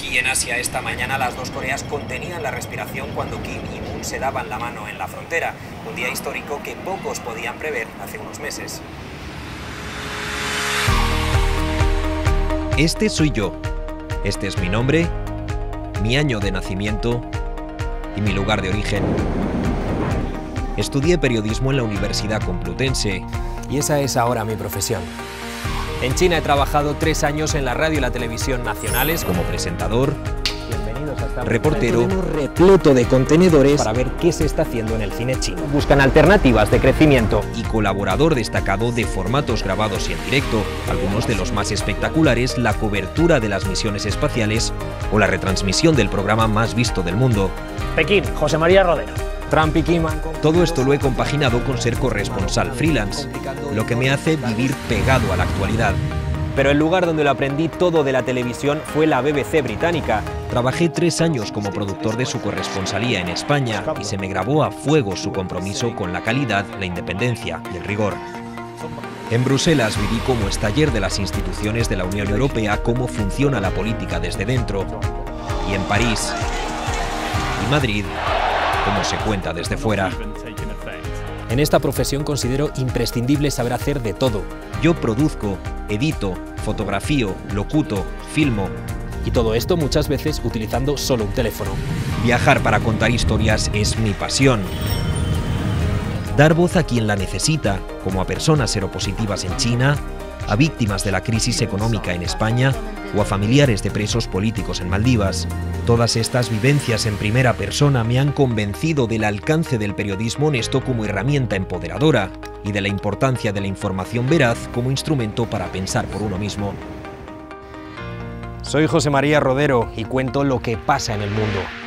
Aquí en Asia esta mañana las dos Coreas contenían la respiración cuando Kim y Moon se daban la mano en la frontera. Un día histórico que pocos podían prever hace unos meses. Este soy yo. Este es mi nombre, mi año de nacimiento y mi lugar de origen. Estudié periodismo en la Universidad Complutense. Y esa es ahora mi profesión. En China he trabajado 3 años en la radio y la televisión nacionales Como presentador, reportero, repleto de contenedores para ver qué se está haciendo en el cine chino. Buscan alternativas de crecimiento. y colaborador destacado de formatos grabados y en directo, algunos de los más espectaculares, la cobertura de las misiones espaciales o la retransmisión del programa más visto del mundo. Pekín, José María Rodero. Trump y Kim Todo esto lo he compaginado con ser corresponsal freelance, lo que me hace vivir pegado a la actualidad. Pero el lugar donde lo aprendí todo de la televisión fue la BBC británica. Trabajé 3 años como productor de su corresponsalía en España y se me grabó a fuego su compromiso con la calidad, la independencia y el rigor. En Bruselas viví como estaller de las instituciones de la Unión Europea cómo funciona la política desde dentro. Y en París y Madrid, cómo se cuenta desde fuera. En esta profesión considero imprescindible saber hacer de todo. Yo produzco, edito, fotografío, locuto, filmo. Y todo esto muchas veces utilizando solo un teléfono. Viajar para contar historias es mi pasión. Dar voz a quien la necesita, como a personas seropositivas en China, a víctimas de la crisis económica en España o a familiares de presos políticos en Maldivas. Todas estas vivencias en primera persona me han convencido del alcance del periodismo honesto como herramienta empoderadora y de la importancia de la información veraz como instrumento para pensar por uno mismo. Soy José María Rodero y cuento lo que pasa en el mundo.